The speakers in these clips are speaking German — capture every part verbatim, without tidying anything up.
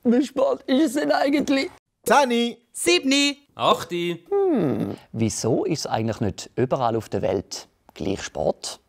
wie spät ist es denn eigentlich? Zani! Siebni! Achti! Hm, wieso ist es eigentlich nicht überall auf der Welt gleich spät?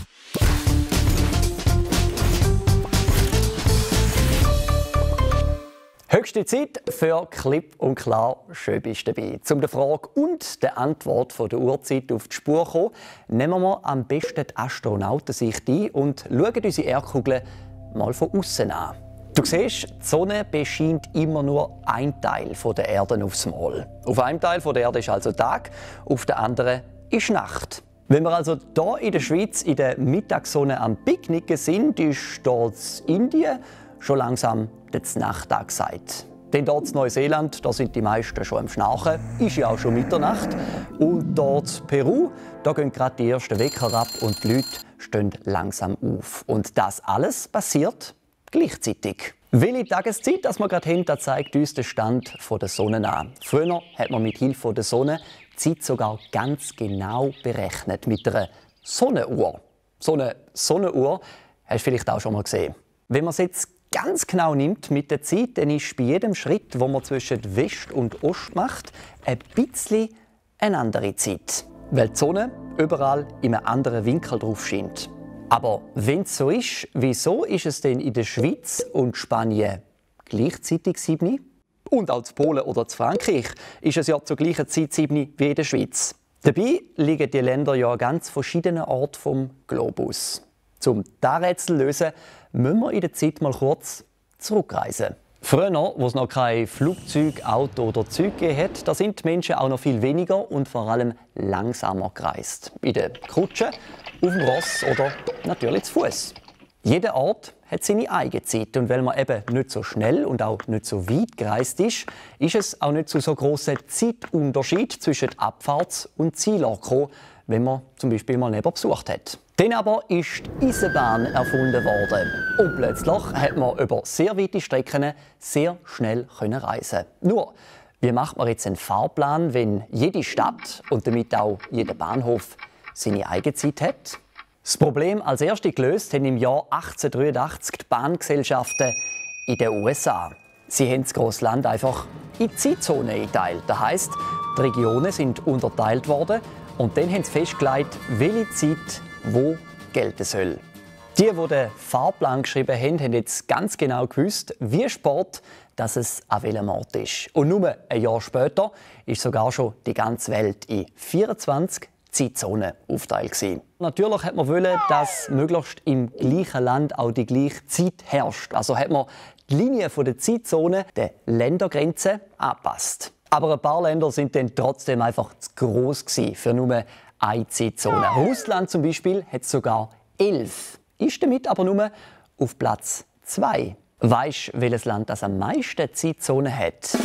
Höchste Zeit für klipp und klar «Schön bist du dabei». Um der Frage und der Antwort von der Uhrzeit auf die Spur zu kommen, nehmen wir am besten die Astronautensicht ein und schauen unsere Erdkugel mal von außen an. Du siehst, die Sonne bescheint immer nur ein Teil der Erde aufs Mal. Auf einem Teil der Erde ist also Tag, auf der anderen ist Nacht. Wenn wir also hier in der Schweiz in der Mittagssonne am Picknicken sind, ist dort in Indien schon langsam der Nachttag sagt. Denn dort in Neuseeland, da sind die meisten schon am Schnarchen, ist ja auch schon Mitternacht. Und dort in Peru, da gehen gerade die ersten Wecker ab und die Leute stehen langsam auf. Und das alles passiert gleichzeitig. Welche Tageszeit das wir gerade haben, das zeigt uns der Stand der Sonne an. Früher hat man mit Hilfe der Sonne die Zeit sogar ganz genau berechnet mit einer Sonnenuhr. So eine Sonnenuhr hast du vielleicht auch schon mal gesehen. Wenn man es jetzt ganz genau nimmt mit der Zeit, dann ist bei jedem Schritt, den man zwischen West und Ost macht, ein bisschen eine andere Zeit. Weil die Sonne überall in einem anderen Winkel drauf scheint. Aber wenn es so ist, wieso ist es denn in der Schweiz und Spanien gleichzeitig sieben? Und auch in Polen oder in Frankreich ist es ja zur gleichen Zeit sieben wie in der Schweiz. Dabei liegen die Länder ja an ganz verschiedenen Orten vom Globus. Um dieses Rätsel zu lösen, müssen wir in der Zeit mal kurz zurückreisen. Früher, wo es noch kein Flugzeug, Auto oder Zug gegeben hat, da sind die Menschen auch noch viel weniger und vor allem langsamer gereist. In der Kutsche, auf dem Ross oder natürlich zu Fuß. Jeder Ort hat seine eigene Zeit und weil man eben nicht so schnell und auch nicht so weit gereist ist, ist es auch nicht zu so grossen Zeitunterschied zwischen Abfahrts- und Zielort gekommen, wenn man zum Beispiel mal neben besucht hat. Dann aber ist die Eisenbahn erfunden worden. Und plötzlich hat man über sehr weite Strecken sehr schnell reisen. Nur, wie macht man jetzt einen Fahrplan, wenn jede Stadt und damit auch jeder Bahnhof seine eigene Zeit hat? Das Problem als erste gelöst haben im Jahr achtzehnhundertdreiundachtzig die Bahngesellschaften in den U S A. Sie haben das grosse Land einfach in Zeitzonen eingeteilt. Das heisst, die Regionen sind unterteilt worden und dann haben sie festgelegt, welche Zeit wo gelten soll. Die, die den Fahrplan geschrieben haben, haben jetzt ganz genau gewusst, wie spät dass es an welchem Ort ist. Und nur ein Jahr später ist sogar schon die ganze Welt in vierundzwanzig Zeitzonen aufgeteilt. Natürlich hat man wollen, dass möglichst im gleichen Land auch die gleiche Zeit herrscht. Also hat man die Linie der Zeitzonen der Ländergrenzen angepasst. Aber ein paar Länder sind dann trotzdem einfach zu gross für nur eine Zeitzone. Russland zum Beispiel hat sogar elf, ist damit aber nur auf Platz zwei. Weisst du, welches Land das am meisten Zeitzonen hat?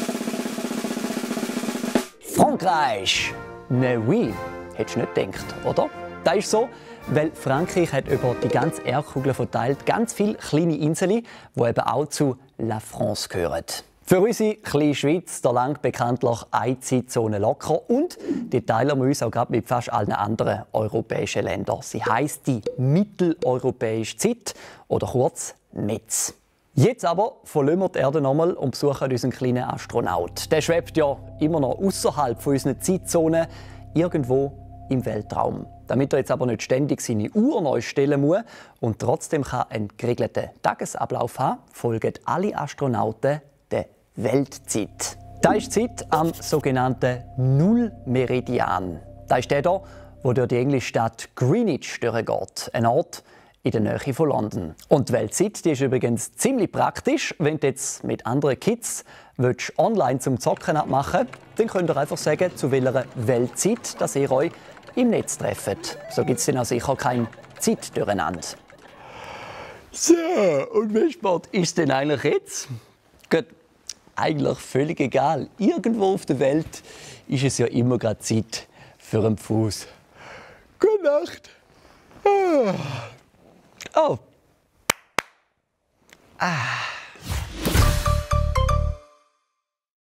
Frankreich! Ne oui, hättest du nicht gedacht, oder? Das ist so, weil Frankreich hat über die ganze Erdkugel verteilt ganz viele kleine Inseln, die eben auch zu La France gehören. Für unsere kleine Schweiz da langt bekanntlich eine Zeitzone locker und die teilen wir uns auch gerade mit fast allen anderen europäischen Ländern. Sie heisst die Mitteleuropäische Zeit oder kurz M E Z. Jetzt aber verlassen wir die Erde nochmal und besuchen unseren kleinen Astronaut. Der schwebt ja immer noch außerhalb unserer Zeitzone irgendwo im Weltraum. Damit er jetzt aber nicht ständig seine Uhr neu stellen muss und trotzdem kann einen geregelten Tagesablauf haben, folgen alle Astronauten der Weltzeit. Das ist die Zeit am sogenannten Nullmeridian. Das ist der hier, wo durch die englische Stadt Greenwich durchgeht, ein Ort in der Nähe von London. Und die Weltzeit die ist übrigens ziemlich praktisch. Wenn du jetzt mit anderen Kids willst, online zum Zocken abmachen willst, dann könnt ihr einfach sagen, zu welcher Weltzeit dass ihr euch im Netz trefft. So gibt es dann auch sicher kein Zeitdurcheinander. So, und wie spät ist denn eigentlich jetzt? Gut, eigentlich völlig egal. Irgendwo auf der Welt ist es ja immer gerade Zeit für einen Fuß. Gute Nacht. Ah. Oh. Ah.